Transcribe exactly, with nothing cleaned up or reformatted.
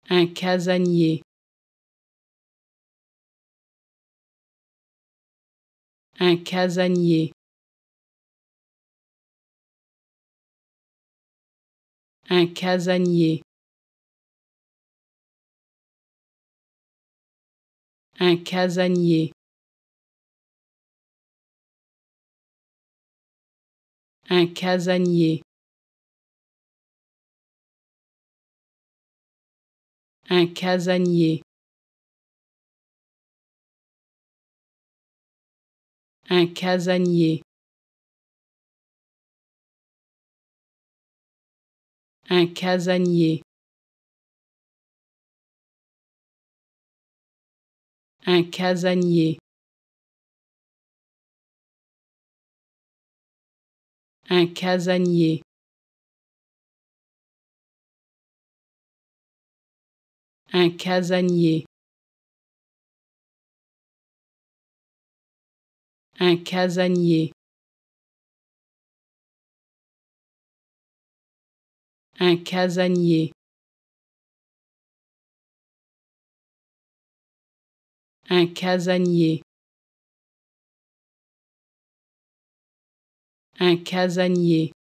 Un casanier. Un casanier. Un casanier. Un casanier. Un casanier. Un casanier. Un casanier. Un casanier. Un casanier. Un casanier. Un casanier. Un casanier. Un casanier. Un casanier. Un casanier.